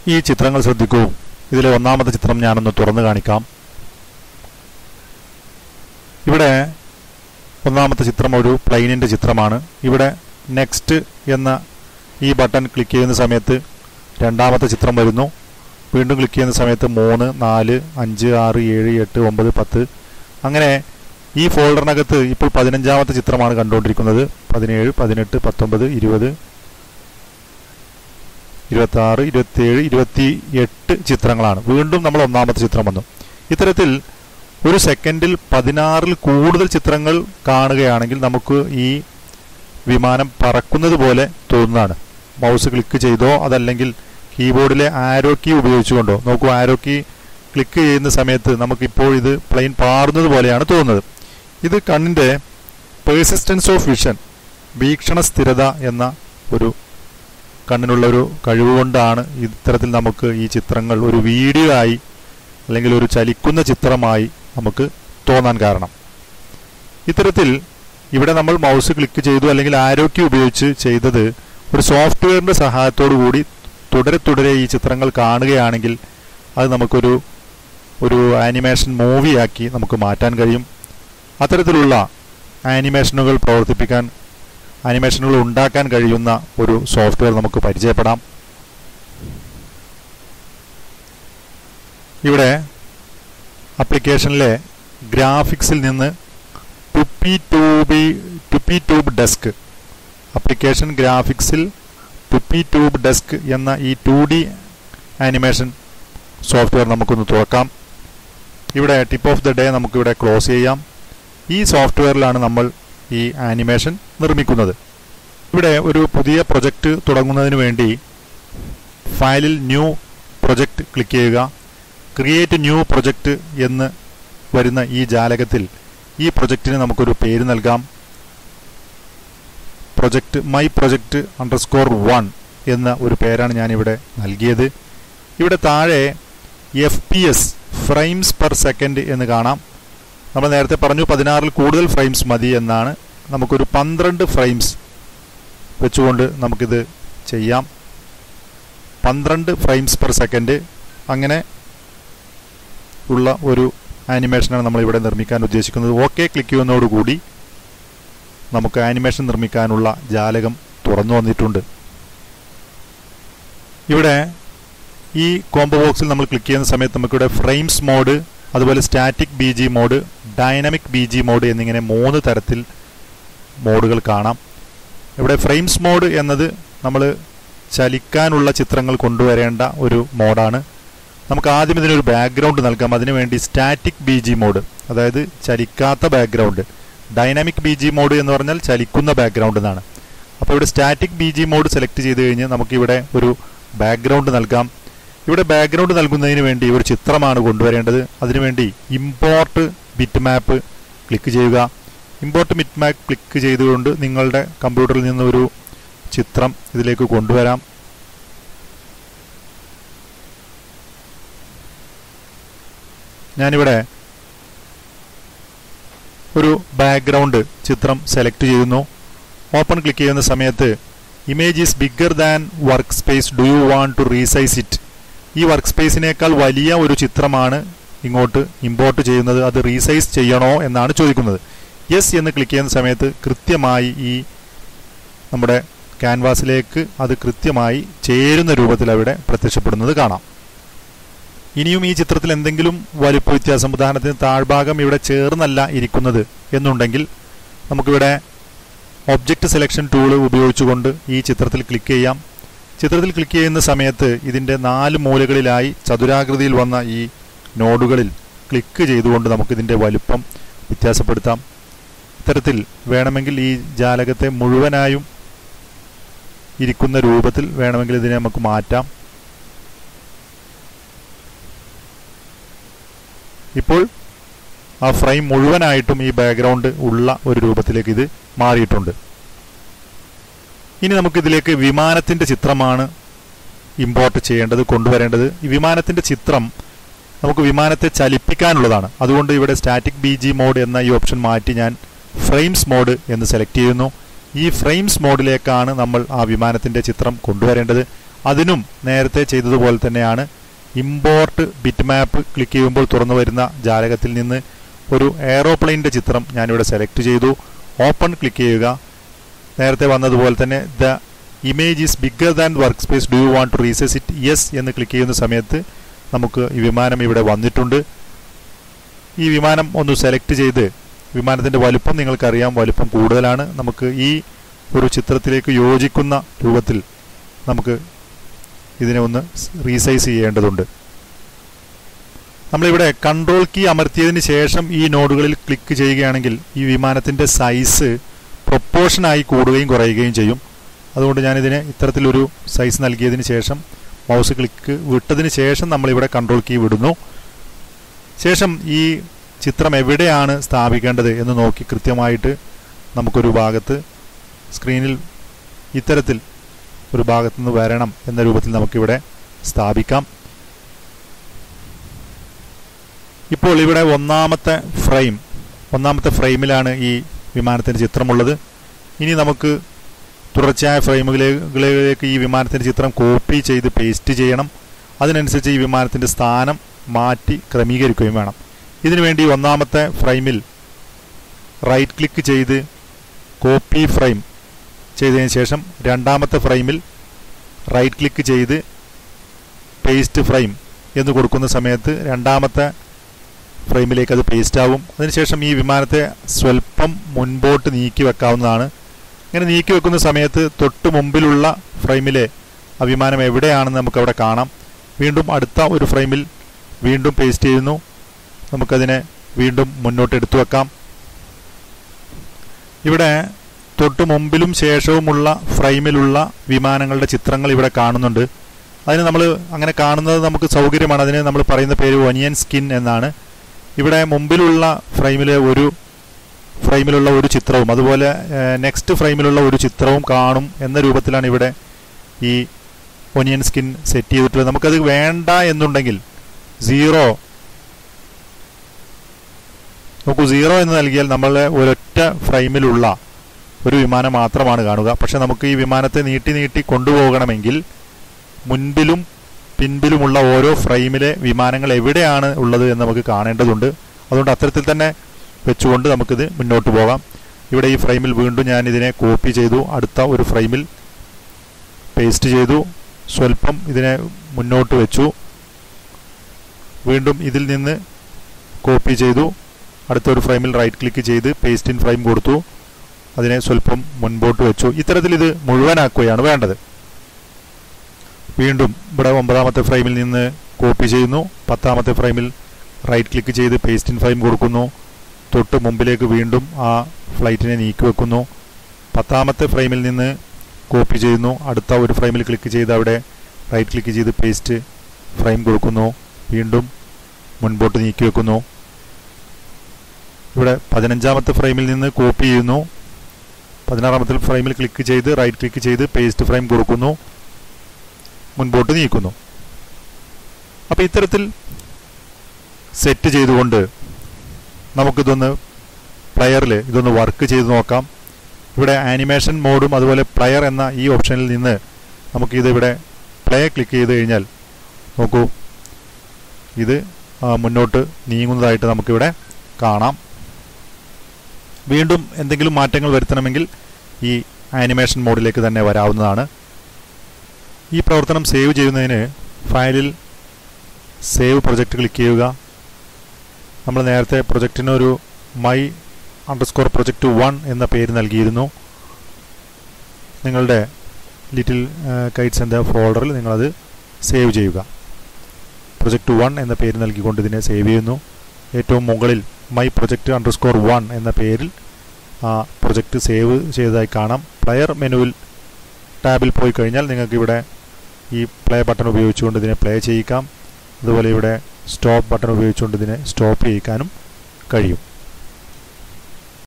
ഈ ചിത്രങ്ങൾ ശ്രദ്ധിക്കൂ. ഇതിലെ ഒന്നാമത്തെ ചിത്രം ഞാനൊന്ന് തുറന്നു കാണിക്കാം. ഇവിടെ ഒന്നാമത്തെ ചിത്രം ഒരു പ്ലെയിനിൻ്റെ ചിത്രമാണ്. ഇവിടെ നെക്സ്റ്റ് എന്ന ഈ ബട്ടൺ ക്ലിക്ക് ചെയ്യുന്ന സമയത്ത് രണ്ടാമത്തെ ചിത്രം വരുന്നു. വീണ്ടും ക്ലിക്ക് ചെയ്യുന്ന സമയത്ത് 3, 4, 5, 6, 7, 8, 9, 10 അങ്ങനെ ഈ ഫോൾഡറിനകത്ത് ഇപ്പോൾ 15ാമത്തെ ചിത്രമാണ് കണ്ടുകൊണ്ടിരിക്കുന്നത്. 17, 18, 19, 20, 26, 27, 28 ചിത്രങ്ങളാണ്. വീണ്ടും നമ്മൾ ഒന്നാമത്തെ ചിത്രം വന്നു. ഇത്തരത്തിൽ ഒരു സെക്കൻഡിൽ 16ൽ കൂടുതൽ ചിത്രങ്ങൾ കാണുകയാണെങ്കിൽ നമുക്ക് ഈ വിമാനം പറക്കുന്നത് പോലെ തോന്നുന്നതാണ്. മൗസ് ക്ലിക്ക് ചെയ്തോ അതല്ലെങ്കിൽ കീബോർഡിലെ ആരോ കീ ഉപയോഗിച്ചുകൊണ്ടോ. നോക്കൂ, ആരോ കീ ക്ലിക്ക് ചെയ്യുന്ന സമയത്ത് നമുക്കിപ്പോൾ ഇത് പ്ലെയിൻ പാറുന്നത് പോലെയാണ് തോന്നുന്നത്. ഇത് കണ്ണിൻ്റെ പേഴ്സിസ്റ്റൻസ് ഓഫ് വിഷൻ, വീക്ഷണ സ്ഥിരത എന്ന ഒരു കണ്ണിനുള്ള ഒരു കഴിവ് കൊണ്ടാണ് ഇത്തരത്തിൽ നമുക്ക് ഈ ചിത്രങ്ങൾ ഒരു വീഡിയോ ആയി അല്ലെങ്കിൽ ഒരു ചലിക്കുന്ന ചിത്രമായി നമുക്ക് തോന്നാൻ കാരണം. ഇത്തരത്തിൽ ഇവിടെ നമ്മൾ മൗസ് ക്ലിക്ക് ചെയ്തു അല്ലെങ്കിൽ ആരോ കീ ഉപയോഗിച്ച് ചെയ്തത് ഒരു സോഫ്റ്റ്വെയറിൻ്റെ സഹായത്തോടു കൂടി തുടരെ ഈ ചിത്രങ്ങൾ കാണുകയാണെങ്കിൽ അത് നമുക്കൊരു ആനിമേഷൻ മൂവിയാക്കി നമുക്ക് മാറ്റാൻ കഴിയും. അത്തരത്തിലുള്ള ആനിമേഷനുകൾ പ്രവർത്തിപ്പിക്കാൻ, ആനിമേഷനുകൾ ഉണ്ടാക്കാൻ കഴിയുന്ന ഒരു സോഫ്റ്റ്വെയർ നമുക്ക് പരിചയപ്പെടാം. ഇവിടെ ആപ്ലിക്കേഷനിലെ ഗ്രാഫിക്സിൽ നിന്ന് ടുപ്പിറ്റ്യൂബ് ഡെസ്ക്, ആപ്ലിക്കേഷൻ ഗ്രാഫിക്സിൽ ടുപ്പിറ്റ്യൂബ് ഡെസ്ക് എന്ന ഈ 2D ആനിമേഷൻ സോഫ്റ്റ്വെയർ നമുക്കൊന്ന് തുറക്കാം. ഇവിടെ ടിപ്പ് ഓഫ് ദ ഡേ നമുക്കിവിടെ ക്ലോസ് ചെയ്യാം. ഈ സോഫ്റ്റ്വെയറിലാണ് നമ്മൾ ഈ ആനിമേഷൻ നിർമ്മിക്കുന്നത്. ഇവിടെ ഒരു പുതിയ പ്രൊജക്റ്റ് തുടങ്ങുന്നതിന് വേണ്ടി ഫയലിൽ ന്യൂ പ്രൊജക്റ്റ് ക്ലിക്ക് ചെയ്യുക. ക്രിയേറ്റ് ന്യൂ പ്രൊജക്റ്റ് എന്ന് വരുന്ന ഈ ജാലകത്തിൽ ഈ പ്രൊജക്റ്റിന് നമുക്കൊരു പേര് നൽകാം. പ്രൊജക്റ്റ് മൈ പ്രൊജക്റ്റ് _1 എന്ന ഒരു പേരാണ് ഞാനിവിടെ നൽകിയത്. ഇവിടെ താഴെ FPS ഫ്രെയിംസ് പെർ സെക്കൻഡ് എന്ന് കാണാം. നമ്മൾ നേരത്തെ പറഞ്ഞു 16ൽ കൂടുതൽ ഫ്രെയിംസ് മതി എന്നാണ്. നമുക്കൊരു 12 ഫ്രെയിംസ് വെച്ചുകൊണ്ട് നമുക്കിത് ചെയ്യാം. 12 ഫ്രെയിംസ് പെർ സെക്കൻഡ് അങ്ങനെ ഉള്ള ഒരു ആനിമേഷനാണ് നമ്മളിവിടെ നിർമ്മിക്കാൻ ഉദ്ദേശിക്കുന്നത്. ഓക്കെ ക്ലിക്ക് ചെയ്യുന്നതോടുകൂടി നമുക്ക് ആനിമേഷൻ നിർമ്മിക്കാനുള്ള ജാലകം തുറന്നു വന്നിട്ടുണ്ട്. ഇവിടെ ഈ കോംബോ ബോക്സിൽ നമ്മൾ ക്ലിക്ക് ചെയ്യുന്ന സമയത്ത് നമുക്കിവിടെ ഫ്രെയിംസ് മോഡ്, അതുപോലെ static BG mode, dynamic BG mode എന്നിങ്ങനെ 3 തരത്തിൽ മോഡുകൾ കാണാം. ഇവിടെ ഫ്രെയിംസ് മോഡ് എന്നത് നമ്മൾ ചലിക്കാനുള്ള ചിത്രങ്ങൾ കൊണ്ടുവരേണ്ട ഒരു മോഡാണ്. നമുക്ക് ആദ്യം ഇതിനൊരു ബാക്ക്ഗ്രൗണ്ട് നൽകാം. അതിനുവേണ്ടി സ്റ്റാറ്റിക് BG മോഡ്, അതായത് ചലിക്കാത്ത ബാക്ക്ഗ്രൗണ്ട്. ഡൈനാമിക് BG മോഡ് എന്ന് പറഞ്ഞാൽ ചലിക്കുന്ന ബാക്ക്ഗ്രൗണ്ട് എന്നാണ്. അപ്പോൾ ഇവിടെ സ്റ്റാറ്റിക് BG മോഡ് സെലക്ട് ചെയ്ത് കഴിഞ്ഞ് നമുക്കിവിടെ ഒരു ബാക്ക്ഗ്രൗണ്ട് നൽകാം. ഇവിടെ ബാക്ക്ഗ്രൗണ്ട് നൽകുന്നതിന് വേണ്ടി ഒരു ചിത്രമാണ് കൊണ്ടുവരേണ്ടത്. അതിനുവേണ്ടി ഇമ്പോർട്ട് ബിറ്റ് മാപ്പ് ക്ലിക്ക് ചെയ്യുക. ഇമ്പോർട്ട് ബിറ്റ് മാപ്പ് ക്ലിക്ക് ചെയ്തുകൊണ്ട് നിങ്ങളുടെ കമ്പ്യൂട്ടറിൽ നിന്നൊരു ചിത്രം ഇതിലേക്ക് കൊണ്ടുവരാം. ഞാനിവിടെ ഒരു ബാക്ക്ഗ്രൗണ്ട് ചിത്രം സെലക്ട് ചെയ്യുന്നു. ഓപ്പൺ ക്ലിക്ക് ചെയ്യുന്ന സമയത്ത് image is bigger than workspace, do you want to resize it? ഈ വർക്ക് സ്പേസിനേക്കാൾ വലിയ ഒരു ചിത്രമാണ് ഇങ്ങോട്ട് ഇമ്പോർട്ട് ചെയ്യുന്നത്. അത് റീസൈസ് ചെയ്യണോ എന്നാണ് ചോദിക്കുന്നത്. യെസ് എന്ന് ക്ലിക്ക് ചെയ്യുന്ന സമയത്ത് കൃത്യമായി ഈ നമ്മുടെ ക്യാൻവാസിലേക്ക് അത് കൃത്യമായി ചേരുന്ന രൂപത്തിൽ അവിടെ പ്രത്യക്ഷപ്പെടുന്നത് കാണാം. ഇനിയും ഈ ചിത്രത്തിൽ എന്തെങ്കിലും വലുപ്പ വ്യത്യാസം, ഉദാഹരണത്തിന് താഴ്ഭാഗം ഇവിടെ ചേർന്നല്ല ഇരിക്കുന്നത് എന്നുണ്ടെങ്കിൽ നമുക്കിവിടെ ഒബ്ജക്റ്റ് സെലക്ഷൻ ടൂൾ ഉപയോഗിച്ചുകൊണ്ട് ഈ ചിത്രത്തിൽ ക്ലിക്ക് ചെയ്യാം. ചിത്രത്തിൽ ക്ലിക്ക് ചെയ്യുന്ന സമയത്ത് ഇതിൻ്റെ 4 മൂലകളിലായി ചതുരാകൃതിയിൽ വന്ന ഈ നോഡുകളിൽ ക്ലിക്ക് ചെയ്തുകൊണ്ട് നമുക്കിതിൻ്റെ വലുപ്പം വ്യത്യാസപ്പെടുത്താം. ഇത്തരത്തിൽ വേണമെങ്കിൽ ഈ ജാലകത്തെ മുഴുവനായും ഇരിക്കുന്ന രൂപത്തിൽ വേണമെങ്കിൽ ഇതിനെ നമുക്ക് മാറ്റാം. ഇപ്പോൾ ആ ഫ്രെയിം മുഴുവനായിട്ടും ഈ ബാക്ക്ഗ്രൗണ്ട് ഉള്ള ഒരു രൂപത്തിലേക്ക് ഇത് മാറിയിട്ടുണ്ട്. ഇനി നമുക്കിതിലേക്ക് വിമാനത്തിൻ്റെ ചിത്രമാണ് ഇമ്പോർട്ട് ചെയ്യേണ്ടത്, കൊണ്ടുവരേണ്ടത്. ഈ വിമാനത്തിൻ്റെ ചിത്രം നമുക്ക് വിമാനത്തെ ചലിപ്പിക്കാനുള്ളതാണ്. അതുകൊണ്ട് ഇവിടെ സ്റ്റാറ്റിക് BG മോഡ് എന്ന ഈ ഓപ്ഷൻ മാറ്റി ഞാൻ ഫ്രെയിംസ് മോഡ് എന്ന് സെലക്ട് ചെയ്യുന്നു. ഈ ഫ്രെയിംസ് മോഡിലേക്കാണ് നമ്മൾ ആ വിമാനത്തിൻ്റെ ചിത്രം കൊണ്ടുവരേണ്ടത്. അതിനും നേരത്തെ ചെയ്തതുപോലെ തന്നെയാണ്. ഇമ്പോർട്ട് ബിറ്റ് മാപ്പ് ക്ലിക്ക് ചെയ്യുമ്പോൾ തുറന്നു വരുന്ന ജാലകത്തിൽ നിന്ന് ഒരു എയറോപ്ലെയിൻ്റെ ചിത്രം ഞാനിവിടെ സെലക്ട് ചെയ്തു. ഓപ്പൺ ക്ലിക്ക് ചെയ്യുക. നേരത്തെ വന്നതുപോലെ തന്നെ the image is bigger than workspace, do you want to resize it, yes എന്ന് ക്ലിക്ക് ചെയ്യുന്ന സമയത്ത് നമുക്ക് ഈ വിമാനം ഇവിടെ വന്നിട്ടുണ്ട്. ഈ വിമാനം ഒന്ന് സെലക്ട് ചെയ്ത്, വിമാനത്തിൻ്റെ വലുപ്പം നിങ്ങൾക്കറിയാം, വലുപ്പം കൂടുതലാണ്. നമുക്ക് ഈ ഒരു ചിത്രത്തിലേക്ക് യോജിക്കുന്ന രൂപത്തിൽ നമുക്ക് ഇതിനെ ഒന്ന് റീസൈസ് ചെയ്യേണ്ടതുണ്ട്. നമ്മളിവിടെ കൺട്രോൾ കീ അമർത്തിയതിന് ശേഷം ഈ നോഡുകളിൽ ക്ലിക്ക് ചെയ്യുകയാണെങ്കിൽ ഈ വിമാനത്തിൻ്റെ സൈസ് പ്രൊപ്പോർഷനായി കൂടുകയും കുറയുകയും ചെയ്യും. അതുകൊണ്ട് ഞാനിതിന് ഇത്തരത്തിലൊരു സൈസ് നൽകിയതിന് ശേഷം മൗസ് ക്ലിക്ക് വിട്ടതിന് ശേഷം നമ്മളിവിടെ കൺട്രോൾ കീ വിടുന്നു. ശേഷം ഈ ചിത്രം എവിടെയാണ് സ്ഥാപിക്കേണ്ടത് എന്ന് നോക്കി കൃത്യമായിട്ട് നമുക്കൊരു ഭാഗത്ത് സ്ക്രീനിൽ ഇത്തരത്തിൽ ഒരു ഭാഗത്തു നിന്ന് വരണം എന്ന രൂപത്തിൽ നമുക്കിവിടെ സ്ഥാപിക്കാം. ഇപ്പോൾ ഇവിടെ ഒന്നാമത്തെ ഫ്രെയിമിലാണ് ഈ വിമാനത്തിൻ്റെ ചിത്രമുള്ളത്. ഇനി നമുക്ക് തുടർച്ചയായ ഫ്രെയിമുകളിലേക്ക് ഈ വിമാനത്തിൻ്റെ ചിത്രം കോപ്പി ചെയ്ത് പേസ്റ്റ് ചെയ്യണം. അതിനനുസരിച്ച് ഈ വിമാനത്തിൻ്റെ സ്ഥാനം മാറ്റി ക്രമീകരിക്കുകയും വേണം. ഇതിനുവേണ്ടി ഒന്നാമത്തെ ഫ്രെയിമിൽ റൈറ്റ് ക്ലിക്ക് ചെയ്ത് കോപ്പി ഫ്രെയിം ചെയ്തതിന് ശേഷം രണ്ടാമത്തെ ഫ്രെയിമിൽ റൈറ്റ് ക്ലിക്ക് ചെയ്ത് പേസ്റ്റ് ഫ്രെയിം എന്ന് കൊടുക്കുന്ന സമയത്ത് രണ്ടാമത്തെ ഫ്രെയിമിലേക്ക് അത് പേസ്റ്റ് ആവും. അതിനുശേഷം ഈ വിമാനത്തെ സ്വല്പം മുൻപോട്ട് നീക്കി വെക്കാവുന്നതാണ്. ഇങ്ങനെ നീക്കി വെക്കുന്ന സമയത്ത് തൊട്ട് മുമ്പിലുള്ള ഫ്രെയിമിലെ ആ വിമാനം എവിടെയാണെന്ന് നമുക്കവിടെ കാണാം. വീണ്ടും അടുത്ത ഒരു ഫ്രെയിമിൽ വീണ്ടും പേസ്റ്റ് ചെയ്യുന്നു. നമുക്കതിനെ വീണ്ടും മുന്നോട്ട് എടുത്തു വെക്കാം. ഇവിടെ തൊട്ട് മുമ്പിലും ശേഷവുമുള്ള ഫ്രെയിമിലുള്ള വിമാനങ്ങളുടെ ചിത്രങ്ങൾ ഇവിടെ കാണുന്നുണ്ട്. അതിന് നമ്മൾ അങ്ങനെ കാണുന്നത് നമുക്ക് സൗകര്യമാണ്. അതിന് നമ്മൾ പറയുന്ന പേര് ഒനിയൻ സ്കിൻ എന്നാണ്. ഇവിടെ മുമ്പിലുള്ള ഫ്രെയിമിലുള്ള ഒരു ചിത്രവും അതുപോലെ നെക്സ്റ്റ് ഫ്രെയിമിലുള്ള ഒരു ചിത്രവും കാണും എന്ന രൂപത്തിലാണ് ഇവിടെ ഈ ഒനിയൻ സ്കിൻ സെറ്റ് ചെയ്തിട്ടുള്ളത്. നമുക്കത് വേണ്ട എന്നുണ്ടെങ്കിൽ 0 എന്ന് നൽകിയാൽ നമ്മളെ ഒരൊറ്റ ഫ്രെയിമിലുള്ള ഒരു വിമാനം മാത്രമാണ് കാണുക. പക്ഷെ നമുക്ക് ഈ വിമാനത്തെ നീട്ടി കൊണ്ടുപോകണമെങ്കിൽ മുൻപിലും പിൻപിലുമുള്ള ഓരോ ഫ്രെയിമിലെ വിമാനങ്ങൾ എവിടെയാണ് ഉള്ളത് എന്ന് നമുക്ക് കാണേണ്ടതുണ്ട്. അതുകൊണ്ട് അത്തരത്തിൽ തന്നെ വെച്ചുകൊണ്ട് നമുക്കിത് മുന്നോട്ട് പോകാം. ഇവിടെ ഈ ഫ്രെയിമിൽ വീണ്ടും ഞാൻ ഇതിനെ കോപ്പി ചെയ്തു. അടുത്ത ഒരു ഫ്രെയിമിൽ പേസ്റ്റ് ചെയ്തു. സ്വല്പം ഇതിനെ മുന്നോട്ട് വെച്ചു. വീണ്ടും ഇതിൽ നിന്ന് കോപ്പി ചെയ്തു. അടുത്തൊരു ഫ്രെയിമിൽ റൈറ്റ് ക്ലിക്ക് ചെയ്ത് പേസ്റ്റ് ഇൻ ഫ്രെയിം കൊടുത്തു. അതിനെ സ്വല്പം മുൻപോട്ട് വെച്ചു. ഇത്തരത്തിൽ ഇത് മുഴുവനാക്കുകയാണ് വേണ്ടത്. വീണ്ടും ഇവിടെ 9ാമത്തെ ഫ്രെയിമിൽ നിന്ന് കോപ്പി ചെയ്യുന്നു. 10ാമത്തെ ഫ്രെയിമിൽ റൈറ്റ് ക്ലിക്ക് ചെയ്ത് പേസ്റ്റ് ഇൻ ഫ്രെയിം കൊടുക്കുന്നു. തൊട്ട് മുമ്പിലേക്ക് വീണ്ടും ആ ഫ്ലൈറ്റിനെ നീക്കി വെക്കുന്നു. 10ാമത്തെ ഫ്രെയിമിൽ നിന്ന് കോപ്പി ചെയ്യുന്നു. അടുത്ത ഒരു ഫ്രെയിമിൽ ക്ലിക്ക് ചെയ്ത് അവിടെ റൈറ്റ് ക്ലിക്ക് ചെയ്ത് പേസ്റ്റ് ഫ്രെയിം കൊടുക്കുന്നു. വീണ്ടും മുൻപോട്ട് നീക്കി വെക്കുന്നു. ഇവിടെ 15ാമത്തെ ഫ്രെയിമിൽ നിന്ന് കോപ്പി ചെയ്യുന്നു. 16ാമത്തെ ഫ്രെയിമിൽ ക്ലിക്ക് ചെയ്ത് റൈറ്റ് ക്ലിക്ക് ചെയ്ത് പേസ്റ്റ് ഫ്രെയിം കൊടുക്കുന്നു. മുൻപോട്ട് നീക്കുന്നു. അപ്പോൾ ഇത്തരത്തിൽ സെറ്റ് ചെയ്തുകൊണ്ട് നമുക്കിതൊന്ന് പ്ലെയറിൽ ഇതൊന്ന് വർക്ക് ചെയ്ത് നോക്കാം. ഇവിടെ ആനിമേഷൻ മോഡും അതുപോലെ പ്ലെയർ എന്ന ഈ ഓപ്ഷനിൽ നിന്ന് നമുക്കിതിവിടെ പ്ലേ ക്ലിക്ക് ചെയ്ത് കഴിഞ്ഞാൽ നോക്കൂ, ഇത് മുന്നോട്ട് നീങ്ങുന്നതായിട്ട് നമുക്കിവിടെ കാണാം. വീണ്ടും എന്തെങ്കിലും മാറ്റങ്ങൾ വരുത്തണമെങ്കിൽ ഈ ആനിമേഷൻ മോഡിലേക്ക് തന്നെ വരാവുന്നതാണ്. ഈ പ്രവർത്തനം സേവ് ചെയ്യുന്നതിന് ഫയലിൽ സേവ് പ്രൊജക്റ്റ് ക്ലിക്ക് ചെയ്യുക. നമ്മൾ നേരത്തെ പ്രൊജക്റ്റിനൊരു my_project1 എന്ന പേര് നൽകിയിരുന്നു. നിങ്ങളുടെ ലിറ്റിൽ കൈറ്റ്സ് എന്ന ഫോൾഡറിൽ നിങ്ങളത് സേവ് ചെയ്യുക. project1 എന്ന പേര് നൽകിക്കൊണ്ട് ഇതിനെ സേവ് ചെയ്യുന്നു. ഏറ്റവും മുകളിൽ my_project_1 എന്ന പേരിൽ ആ പ്രൊജക്റ്റ് സേവ് ചെയ്തതായി കാണാം. പ്ലെയർ മെനുവിൽ ടാബിൽ പോയി കഴിഞ്ഞാൽ നിങ്ങൾക്ക് ഇവിടെ ഈ പ്ലേ ബട്ടൺ ഉപയോഗിച്ചുകൊണ്ട് ഇതിനെ പ്ലേ ചെയ്യിക്കാം. അതുപോലെ ഇവിടെ സ്റ്റോപ്പ് ബട്ടൺ ഉപയോഗിച്ചുകൊണ്ട് ഇതിനെ സ്റ്റോപ്പ് ചെയ്യിക്കാനും കഴിയും.